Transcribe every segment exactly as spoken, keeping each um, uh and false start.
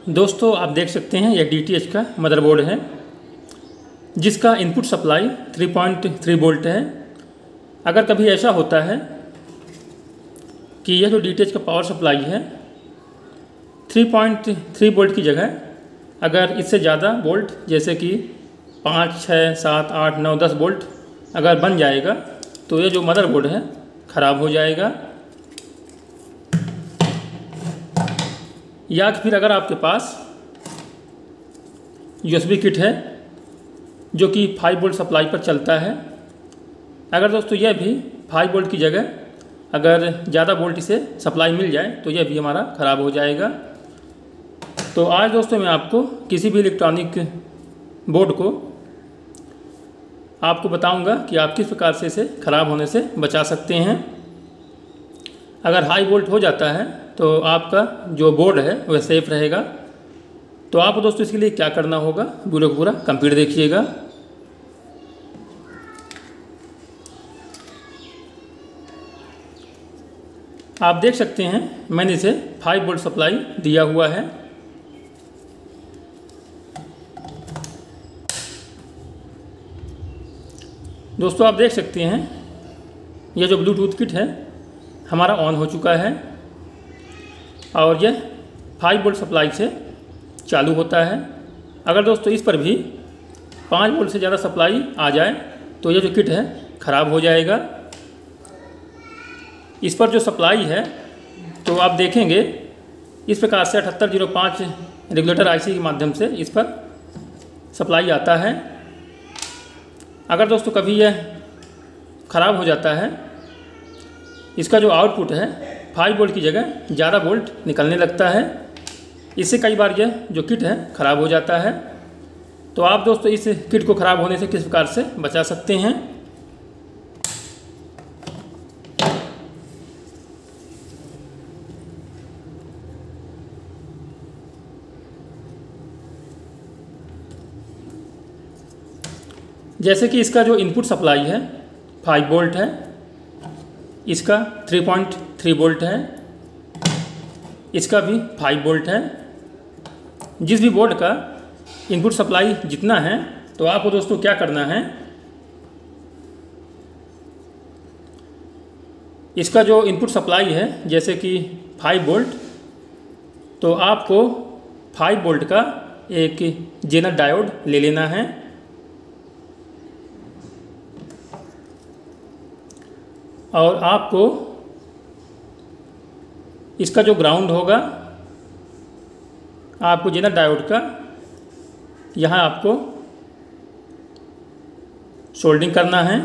दोस्तों आप देख सकते हैं यह डी टी एच का मदरबोर्ड है जिसका input supply three point three volt है। अगर कभी ऐसा होता है कि यह जो डी टी एच का पावर सप्लाई है थ्री पॉइंट थ्री वोल्ट की जगह अगर इससे ज़्यादा वोल्ट जैसे कि पाँच छः सात आठ नौ दस वोल्ट अगर बन जाएगा तो यह जो मदरबोर्ड है ख़राब हो जाएगा। या फिर अगर आपके पास यू एस बी किट है जो कि फाइव वोल्ट सप्लाई पर चलता है, अगर दोस्तों यह भी फाइव वोल्ट की जगह अगर ज़्यादा वोल्ट से सप्लाई मिल जाए तो यह भी हमारा ख़राब हो जाएगा। तो आज दोस्तों मैं आपको किसी भी इलेक्ट्रॉनिक बोर्ड को आपको बताऊंगा कि आप किस प्रकार से इसे ख़राब होने से बचा सकते हैं। अगर हाई वोल्ट हो जाता है तो आपका जो बोर्ड है वह सेफ रहेगा। तो आपको दोस्तों इसके लिए क्या करना होगा, वीडियो को पूरा कंप्लीट देखिएगा। आप देख सकते हैं मैंने इसे फाइव वोल्ट सप्लाई दिया हुआ है। दोस्तों आप देख सकते हैं यह जो ब्लूटूथ किट है हमारा ऑन हो चुका है और यह फाइव वोल्ट सप्लाई से चालू होता है। अगर दोस्तों इस पर भी पाँच वोल्ट से ज़्यादा सप्लाई आ जाए तो यह जो किट है ख़राब हो जाएगा। इस पर जो सप्लाई है तो आप देखेंगे इस प्रकार से अठहत्तर जीरो पाँच रेगुलेटर आई सी के माध्यम से इस पर सप्लाई आता है। अगर दोस्तों कभी यह ख़राब हो जाता है, इसका जो आउटपुट है फाइव वोल्ट की जगह ज़्यादा वोल्ट निकलने लगता है, इससे कई बार यह जो किट है ख़राब हो जाता है। तो आप दोस्तों इस किट को ख़राब होने से किस प्रकार से बचा सकते हैं। जैसे कि इसका जो इनपुट सप्लाई है फाइव वोल्ट है, इसका थ्री पॉइंट थ्री वोल्ट है, इसका भी फाइव वोल्ट है। जिस भी बोर्ड का इनपुट सप्लाई जितना है तो आपको दोस्तों क्या करना है, इसका जो इनपुट सप्लाई है जैसे कि फाइव वोल्ट, तो आपको फाइव वोल्ट का एक जेनर डायोड ले लेना है और आपको इसका जो ग्राउंड होगा आपको जेनर डायोड का यहाँ आपको सोल्डिंग करना है।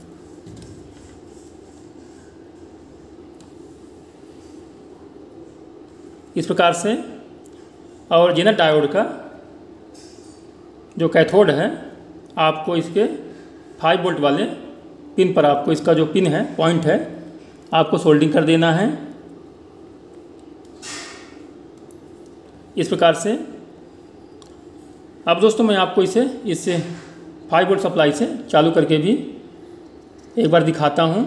इस प्रकार से, और जेनर डायोड का जो कैथोड है आपको इसके फाइव वोल्ट वाले पिन पर आपको इसका जो पिन है पॉइंट है आपको सोल्डिंग कर देना है। इस प्रकार से अब दोस्तों मैं आपको इसे इससे फाइव वोल्ट सप्लाई से चालू करके भी एक बार दिखाता हूँ।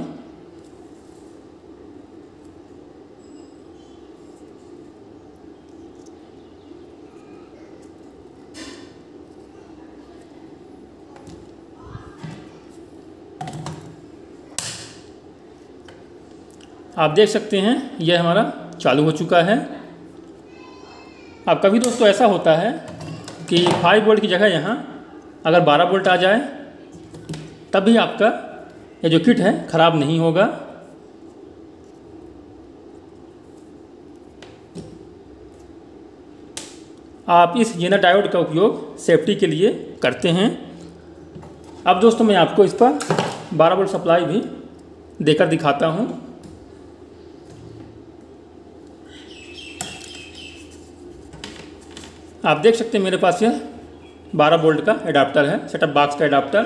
आप देख सकते हैं यह हमारा चालू हो चुका है। अब कभी दोस्तों ऐसा होता है कि फाइव वोल्ट की जगह यहाँ अगर बारह वोल्ट आ जाए तब भी आपका ये जो किट है ख़राब नहीं होगा। आप इस जेनर डायोड का उपयोग सेफ्टी के लिए करते हैं। अब दोस्तों मैं आपको इस पर बारह वोल्ट सप्लाई भी देकर दिखाता हूँ। आप देख सकते हैं मेरे पास यह बारह वोल्ट का एडाप्टर है, सेटअप बॉक्स का एडाप्टर।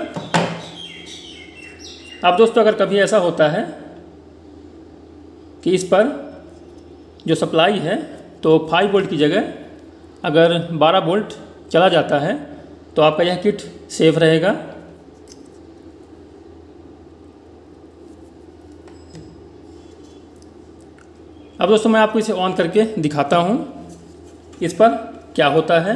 अब दोस्तों अगर कभी ऐसा होता है कि इस पर जो सप्लाई है तो फाइव वोल्ट की जगह अगर बारह वोल्ट चला जाता है तो आपका यह किट सेफ रहेगा। अब दोस्तों मैं आपको इसे ऑन करके दिखाता हूँ इस पर क्या होता है।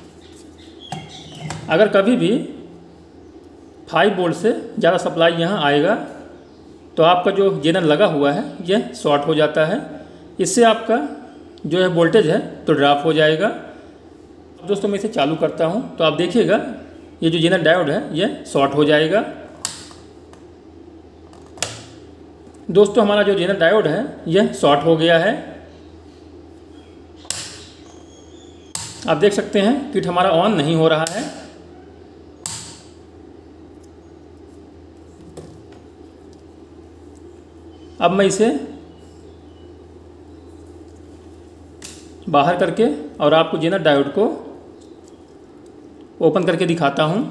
अगर कभी भी फाइव वोल्ट से ज़्यादा सप्लाई यहाँ आएगा तो आपका जो जेनर लगा हुआ है यह शॉर्ट हो जाता है। इससे आपका जो है वोल्टेज है तो ड्रॉप हो जाएगा। दोस्तों मैं इसे चालू करता हूँ तो आप देखिएगा ये जो जेनर डायोड है यह शॉर्ट हो जाएगा। दोस्तों हमारा जो जेनर डायोड है यह शॉर्ट हो गया है। आप देख सकते हैं किट हमारा ऑन नहीं हो रहा है। अब मैं इसे बाहर करके और आपको जेनर डायोड को ओपन करके दिखाता हूं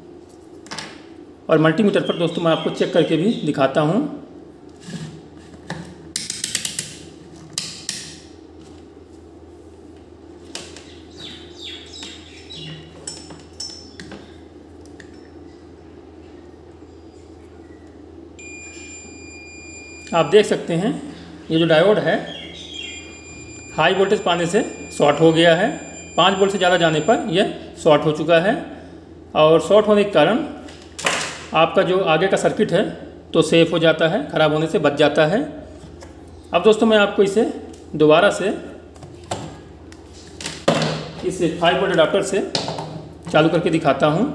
और मल्टीमीटर पर दोस्तों मैं आपको चेक करके भी दिखाता हूं। आप देख सकते हैं ये जो डायोड है हाई वोल्टेज पाने से शॉर्ट हो गया है। पाँच वोल्ट से ज़्यादा जाने पर यह शॉर्ट हो चुका है और शॉर्ट होने के कारण आपका जो आगे का सर्किट है तो सेफ हो जाता है, ख़राब होने से बच जाता है। अब दोस्तों मैं आपको इसे दोबारा से इस फाइव वोल्ट अडाप्टर से चालू करके दिखाता हूँ।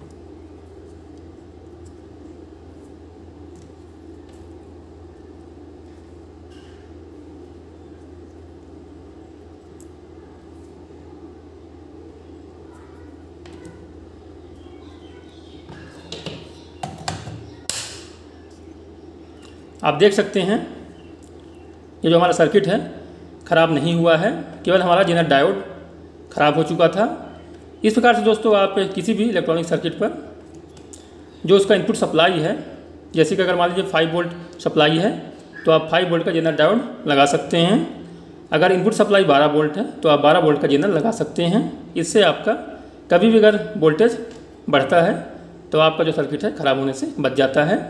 आप देख सकते हैं ये जो हमारा सर्किट है ख़राब नहीं हुआ है, केवल हमारा जेनर डायोड ख़राब हो चुका था। इस प्रकार से दोस्तों आप किसी भी इलेक्ट्रॉनिक सर्किट पर जो उसका इनपुट सप्लाई है, जैसे कि अगर मान लीजिए फाइव वोल्ट सप्लाई है तो आप फाइव वोल्ट का जेनर डायोड लगा सकते हैं। अगर इनपुट सप्लाई बारह वोल्ट है तो आप बारह वोल्ट का जेनर लगा सकते हैं। इससे आपका कभी भी अगर वोल्टेज बढ़ता है तो आपका जो सर्किट है ख़राब होने से बच जाता है।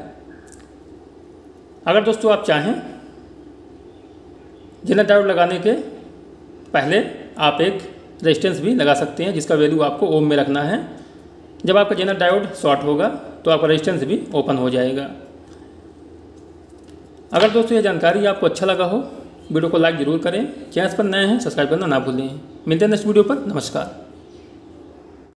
अगर दोस्तों आप चाहें जेनर डायोड लगाने के पहले आप एक रेजिस्टेंस भी लगा सकते हैं जिसका वैल्यू आपको ओम में रखना है। जब आपका जेनर डायोड शॉर्ट होगा तो आपका रेजिस्टेंस भी ओपन हो जाएगा। अगर दोस्तों ये जानकारी आपको अच्छा लगा हो वीडियो को लाइक ज़रूर करें। चैनल पर नए हैं सब्सक्राइब करना ना भूलें। मिलते हैं नेक्स्ट वीडियो पर। नमस्कार।